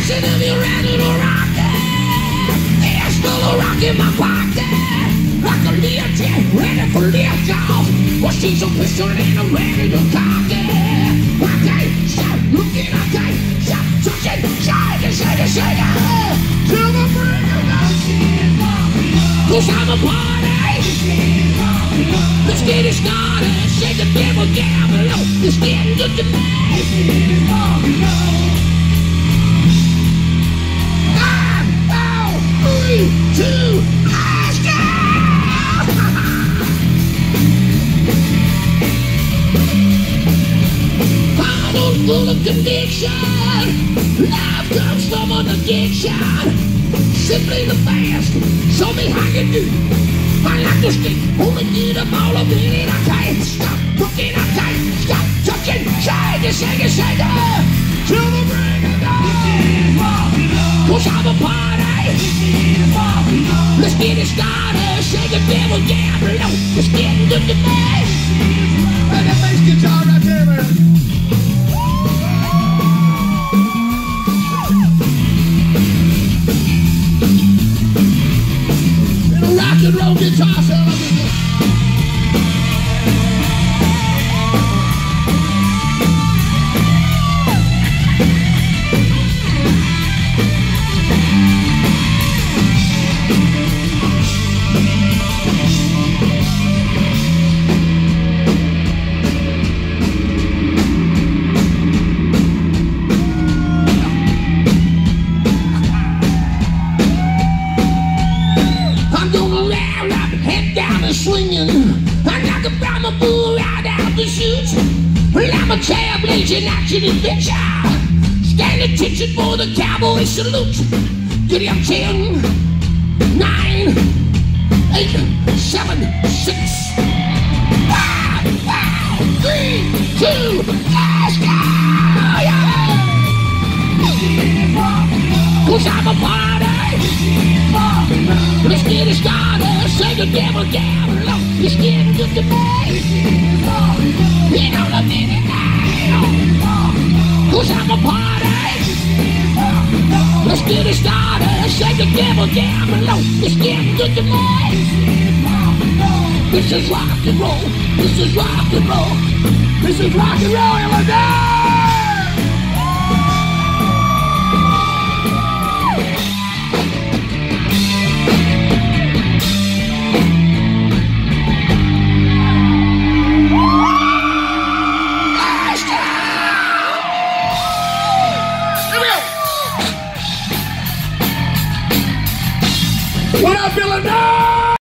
dancing of your ready to rock it. There's still a rock in my pocket. Like a Learjet, ready for lift off. Well, she's a pistol and I'm ready to cock it. I can't stop looking, I can't stop touching. Shake it, shake it, shake it. Till the break of dawn. 'Cause I'm a party. Let's get it started. Shake the devil down below. It's getting good to me. 3, 2, let's go! Bottle full of conviction. Life comes from an addiction. Simply the fast. Show me how you do. I like to stick. Only get up all of it. I can't stop looking. I can't stop touching. Shake it, shake it, shake it. Till the break of dawn. 'Cause I'm a party. Let's get it started. Shake the devil down below. It's getting good to me. And that bass guitar right there, man. And a rock and roll guitar solo. Swinging, I'm like a brahma bull right out the chute. Well, I'm a trailblazing action adventure. Stand attention for the cowboy salute. Get up 10, 9, 8, 7, 6, 5, 3, 2, let's go! Yeah! 'Cause I'm a party. Let's get it started. Shake the devil down low. It's getting good to me. In on a minute now. 'Cause I'm a party. Let's get it started. Shake the devil down low. It's getting good to me. This is rock and roll. This is rock and roll. This is rock and roll, Illinois. What up, Illinois?